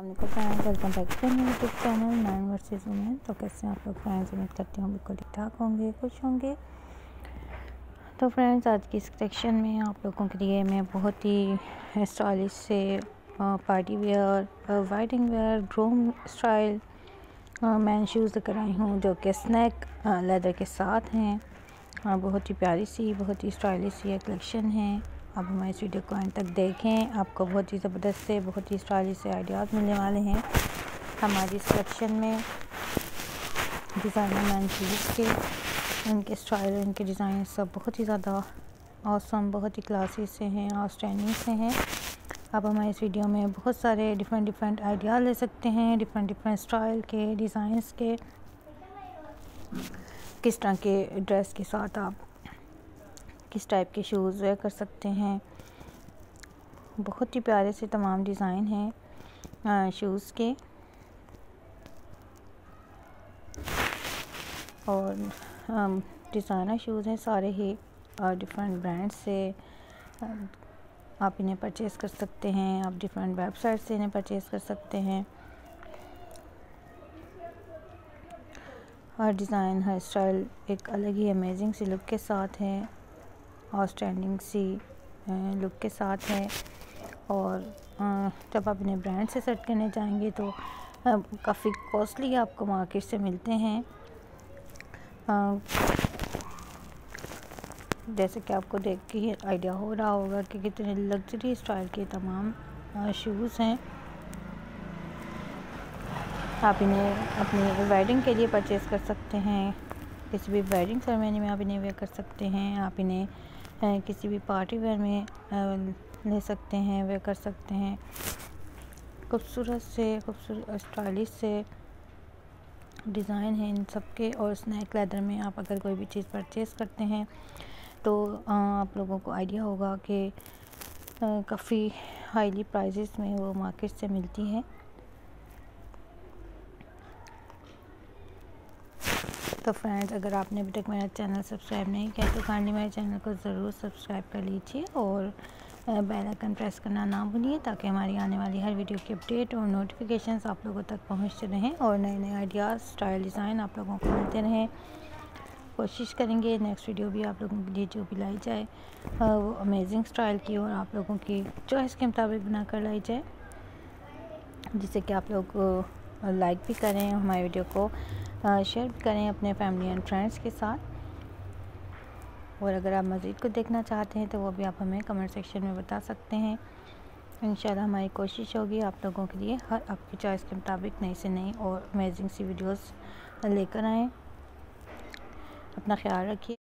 Friends, welcome back to मेरे YouTube channel man versus women. तो कैसे हैं आप लोग फ्रेंड्स? उम्मीद करती हूँ बिल्कुल ठीक ठाक होंगे, खुश होंगे। तो फ्रेंड्स, आज की इस कलेक्शन में आप लोगों के लिए मैं बहुत ही स्टाइलिश से party wear, wedding wear, groom style man shoes लेकर आई हूँ जो कि स्नैक लेदर के साथ हैं। बहुत ही प्यारी सी, बहुत ही स्टाइलिश सी कलेक्शन है। आप हमारे इस वीडियो को एंड तक देखें, आपको बहुत ही ज़बरदस्त से, बहुत ही स्टाइलिश से आइडियाज़ मिलने वाले हैं हमारी इस कलेक्शन में। डिज़ाइनर मैन शूज़ के इनके स्टाइल, इनके डिज़ाइन सब बहुत ही ज़्यादा ऑसम, बहुत ही क्लासी से हैं, आउटस्टैंडिंग से हैं। आप हमारे इस वीडियो में बहुत सारे डिफरेंट आइडिया ले सकते हैं, डिफरेंट स्टाइल के, डिज़ाइंस के, किस तरह के ड्रेस के साथ आप किस टाइप के शूज़ वेयर कर सकते हैं। बहुत ही प्यारे से तमाम डिज़ाइन हैं शूज़ के, और डिज़ाइनर शूज़ हैं सारे ही डिफरेंट ब्रांड से। आप इन्हें परचेज़ कर सकते हैं, आप डिफरेंट वेबसाइट से इन्हें परचेज़ कर सकते हैं। हर डिज़ाइन, हर स्टाइल एक अलग ही अमेजिंग सी लुक के साथ है, आउटस्टैंडिंग सी लुक के साथ है। और जब आप इन्हें ब्रांड से सेट करने जाएंगे तो काफ़ी कॉस्टली आपको मार्केट से मिलते हैं। जैसे कि आपको देख के ही आइडिया हो रहा होगा कि कितने लग्जरी स्टाइल के तमाम शूज़ हैं। आप इन्हें अपनी वेडिंग के लिए परचेज़ कर सकते हैं, किसी भी वेडिंग सेरेमनी में आप इन्हें वेयर कर सकते हैं। आप इन्हें किसी भी पार्टी वेयर में ले सकते हैं, वेयर कर सकते हैं। खूबसूरत स्टाइलिश से डिज़ाइन है इन सब के। और स्नैक लेदर में आप अगर कोई भी चीज़ परचेज़ करते हैं तो आप लोगों को आइडिया होगा कि काफ़ी हाईली प्राइसेस में वो मार्केट से मिलती है। तो फ्रेंड्स, अगर आपने अभी तक मेरा चैनल सब्सक्राइब नहीं किया तो काइंडली मेरे चैनल को ज़रूर सब्सक्राइब कर लीजिए और बेल आइकन प्रेस करना ना भूलिए, ताकि हमारी आने वाली हर वीडियो की अपडेट और नोटिफिकेशंस आप लोगों तक पहुंचते रहें और नए आइडियाज़, स्टाइल, डिज़ाइन आप लोगों को मिलते रहें। कोशिश करेंगे नेक्स्ट वीडियो भी आप लोगों के लिए जो भी लाई जाए वो अमेजिंग स्टाइल की और आप लोगों की चॉइस के मुताबिक बना कर लाई जाए, जिससे कि आप लोग लाइक भी करें, हमारे वीडियो को शेयर भी करें अपने फैमिली एंड फ्रेंड्स के साथ। और अगर आप मज़ीद को देखना चाहते हैं तो वो भी आप हमें कमेंट सेक्शन में बता सकते हैं। इंशाल्लाह हमारी कोशिश होगी आप लोगों के लिए हर आपकी चॉइस के मुताबिक नई से नई और अमेजिंग सी वीडियोस लेकर आएँ। अपना ख्याल रखिए।